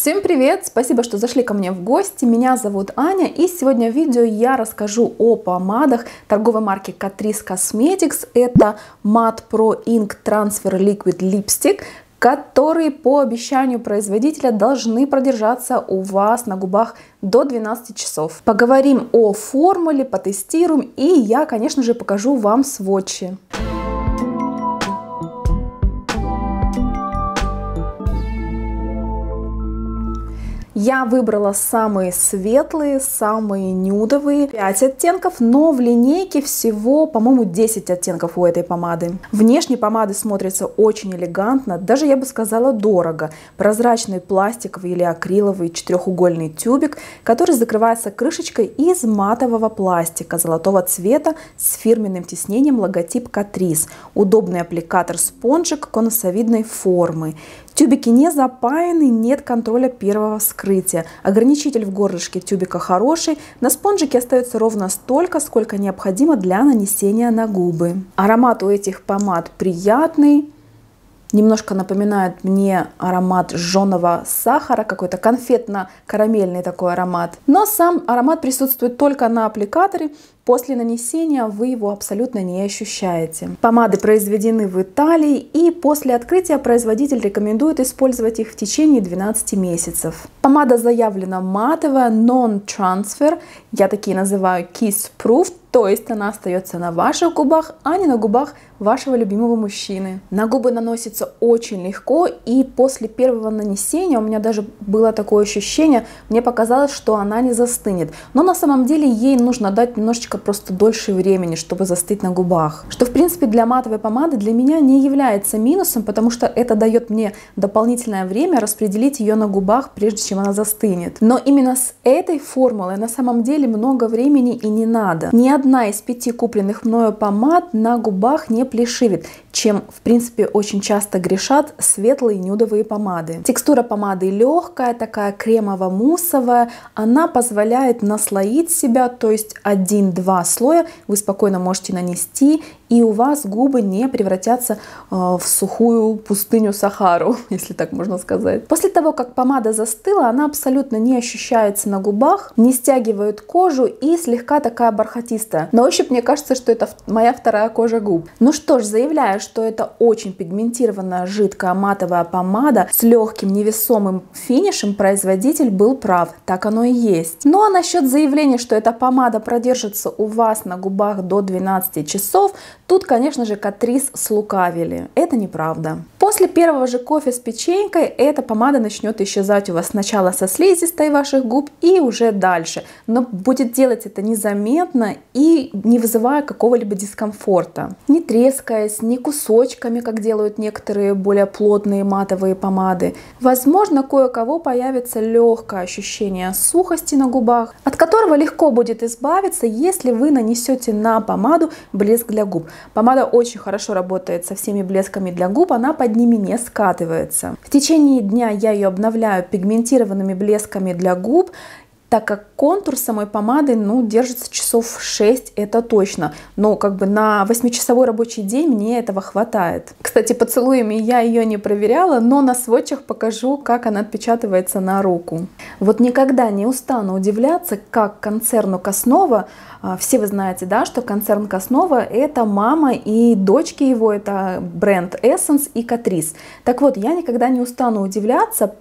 Всем привет! Спасибо, что зашли ко мне в гости. Меня зовут Аня, и сегодня в видео я расскажу о помадах торговой марки Catrice Cosmetics. Это Matte Pro Ink Transfer Liquid Lipstick, которые по обещанию производителя должны продержаться у вас на губах до 12 часов. Поговорим о формуле, потестируем, и я, конечно же, покажу вам сводчи. Я выбрала самые светлые, самые нюдовые, 5 оттенков, но в линейке всего, по-моему, 10 оттенков у этой помады. Внешне помады смотрятся очень элегантно, даже я бы сказала дорого. Прозрачный пластиковый или акриловый четырехугольный тюбик, который закрывается крышечкой из матового пластика золотого цвета с фирменным тиснением логотип Catrice. Удобный аппликатор-спонжик конусовидной формы. Тюбики не запаяны, нет контроля первого вскрытия. Ограничитель в горлышке тюбика хороший, на спонжике остается ровно столько, сколько необходимо для нанесения на губы. Аромат у этих помад приятный. Немножко напоминает мне аромат жженого сахара, какой-то конфетно-карамельный такой аромат. Но сам аромат присутствует только на аппликаторе. После нанесения вы его абсолютно не ощущаете. Помады произведены в Италии, и после открытия производитель рекомендует использовать их в течение 12 месяцев. Помада заявлена матовая, non-transfer, я такие называю kiss proof, то есть она остается на ваших губах, а не на губах вашего любимого мужчины. На губы наносится очень легко, и после первого нанесения у меня даже было такое ощущение, мне показалось, что она не застынет. Но на самом деле ей нужно дать немножечко просто дольше времени, чтобы застыть на губах. Что в принципе для матовой помады для меня не является минусом, потому что это дает мне дополнительное время распределить ее на губах, прежде чем она застынет. Но именно с этой формулой на самом деле много времени и не надо. Ни одна из 5 купленных мною помад на губах не плешивит, чем в принципе очень часто грешат светлые нюдовые помады. Текстура помады легкая, такая кремово-муссовая, она позволяет наслоить себя, то есть 1-2 слоя вы спокойно можете нанести, и у вас губы не превратятся в сухую пустыню Сахару, если так можно сказать. После того, как помада застыла, она абсолютно не ощущается на губах, не стягивает кожу и слегка такая бархатистая. На ощупь мне кажется, что это моя вторая кожа губ. Ну что ж, заявляю, что это очень пигментированная жидкая матовая помада с легким невесомым финишем, производитель был прав, так оно и есть. Ну а насчет заявления, что эта помада продержится у вас на губах до 12 часов, тут, конечно же, Catrice слукавили. Это неправда. После первого же кофе с печенькой эта помада начнет исчезать у вас сначала со слизистой ваших губ и уже дальше. Но будет делать это незаметно и не вызывая какого-либо дискомфорта. Не трескаясь, не кусочками, как делают некоторые более плотные матовые помады. Возможно, кое-кого появится легкое ощущение сухости на губах, от которого легко будет избавиться, если вы нанесете на помаду блеск для губ. Помада очень хорошо работает со всеми блесками для губ, она под ними не скатывается. В течение дня я ее обновляю пигментированными блесками для губ, так как контур самой помады, держится часов 6, это точно. Но как бы на 8-часовой рабочий день мне этого хватает. Кстати, поцелуями я ее не проверяла, но на сводчах покажу, как она отпечатывается на руку. Вот никогда не устану удивляться, как концерну Каснова, все вы знаете, да, что концерн Каснова это мама и дочки его, это бренд Essence и Catrice. Так вот, я никогда не устану удивляться,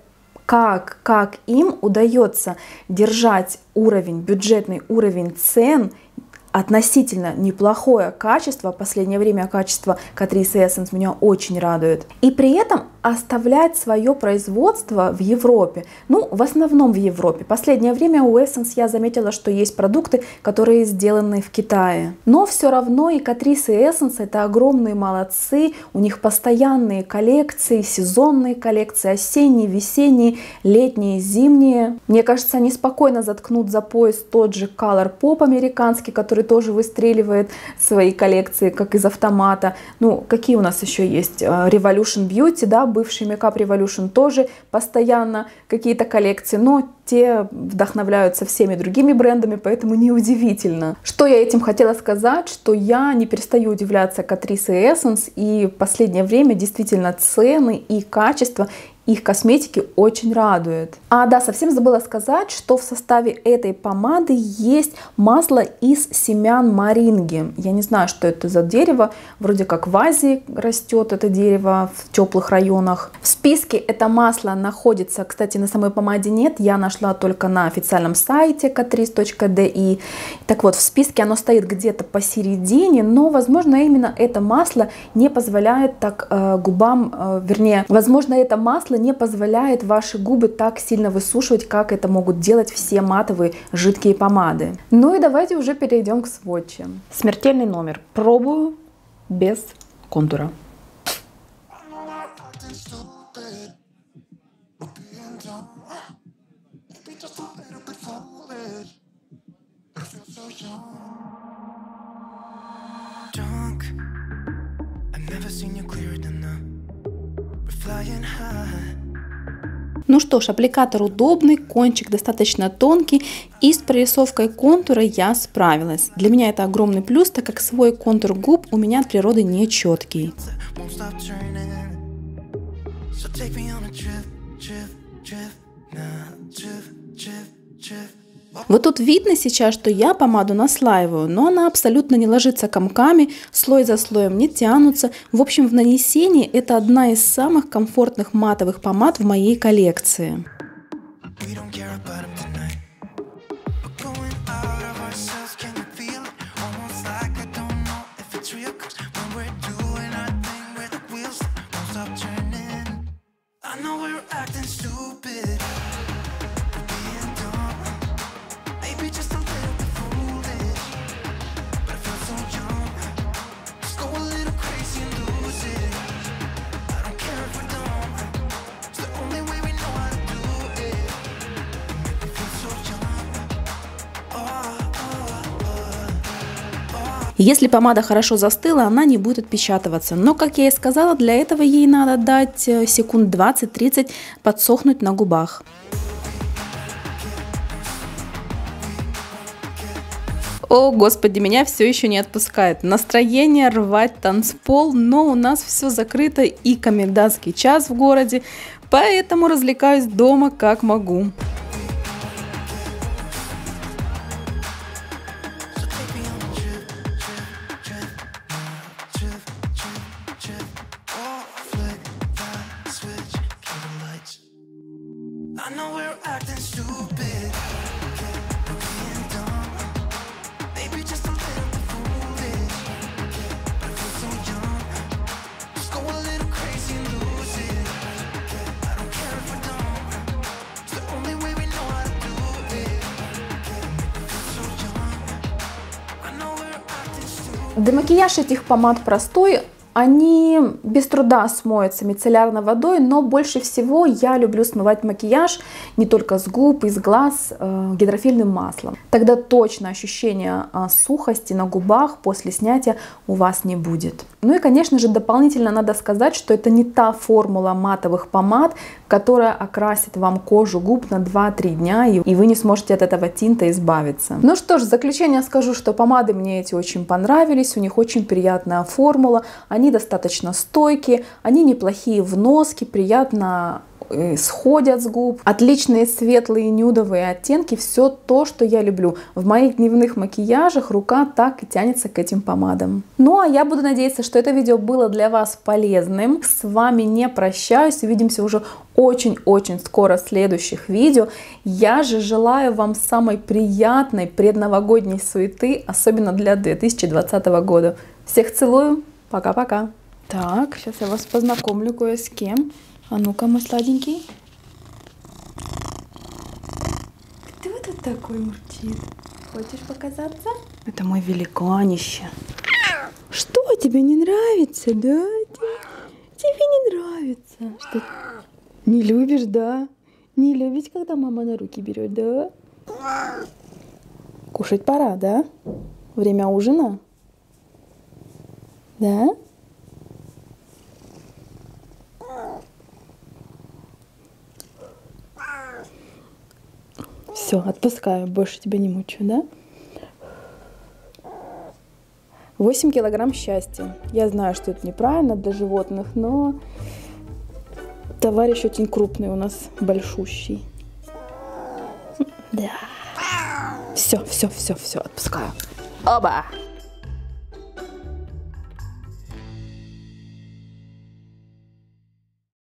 как им удается держать бюджетный уровень цен, относительно неплохое качество. В последнее время качество Catrice Essence меня очень радует. И при этом оставлять свое производство в Европе. В основном в Европе. Последнее время у Essence я заметила, что есть продукты, которые сделаны в Китае. Но все равно и Catrice и Essence это огромные молодцы. У них постоянные коллекции, сезонные коллекции, осенние, весенние, летние, зимние. Мне кажется, они спокойно заткнут за пояс тот же Colourpop американский, который тоже выстреливает свои коллекции, как из автомата. Какие у нас еще есть? Revolution Beauty, да, бывший Makeup Revolution тоже постоянно какие-то коллекции, но те вдохновляются всеми другими брендами, поэтому неудивительно. Что я этим хотела сказать, что я не перестаю удивляться Catrice и Essence, и в последнее время действительно цены и качество их косметики очень радует. А да, совсем забыла сказать, что в составе этой помады есть масло из семян моринги. Я не знаю, что это за дерево, вроде как в Азии растет это дерево в теплых районах. В списке это масло находится, кстати, на самой помаде нет, я нашла только на официальном сайте catrice.di. Так вот, в списке оно стоит где-то посередине, но, возможно, именно это масло не позволяет так губам, вернее, возможно, это масло не позволяет ваши губы так сильно высушивать, как это могут делать все матовые жидкие помады. Ну и давайте уже перейдем к сводчам. Смертельный номер. Пробую без контура. Ну что ж, аппликатор удобный, кончик достаточно тонкий, и с прорисовкой контура я справилась. Для меня это огромный плюс, так как свой контур губ у меня от природы не четкий. Вот тут видно сейчас, что я помаду наслаиваю, но она абсолютно не ложится комками, слой за слоем не тянутся. В общем, в нанесении это одна из самых комфортных матовых помад в моей коллекции. Если помада хорошо застыла, она не будет отпечатываться. Но, как я и сказала, для этого ей надо дать секунд 20-30 подсохнуть на губах. О, господи, меня все еще не отпускает. Настроение рвать танцпол, но у нас все закрыто и комендантский час в городе, поэтому развлекаюсь дома как могу. Демакияж этих помад простой, они без труда смоются мицеллярной водой, но больше всего я люблю смывать макияж не только с губ и с глаз гидрофильным маслом. Тогда точно ощущение сухости на губах после снятия у вас не будет. Ну и, конечно же, дополнительно надо сказать, что это не та формула матовых помад, которая окрасит вам кожу губ на 2-3 дня, и вы не сможете от этого тинта избавиться. Ну что ж, в заключение скажу, что помады мне эти очень понравились, у них очень приятная формула, они достаточно стойкие, они неплохие в носке, приятно сходят с губ, отличные светлые нюдовые оттенки, все то, что я люблю. В моих дневных макияжах рука так и тянется к этим помадам. Ну а я буду надеяться, что это видео было для вас полезным. С вами не прощаюсь, увидимся уже очень-очень скоро в следующих видео. Я же желаю вам самой приятной предновогодней суеты, особенно для 2020 года. Всех целую, пока-пока. Так, сейчас я вас познакомлю кое с кем. А ну-ка, мой сладенький. Кто тут такой мурчит? Хочешь показаться? Это мой великанище. Что, тебе не нравится, да? Тебе не нравится? Что? Не любишь, да? Не любишь, когда мама на руки берет, да? Кушать пора, да? Время ужина? Да? Все, отпускаю, больше тебя не мучу, да? 8 килограмм счастья. Я знаю, что это неправильно для животных, но Товарищ очень крупный у нас, большущий. Да. Все, отпускаю. Оба!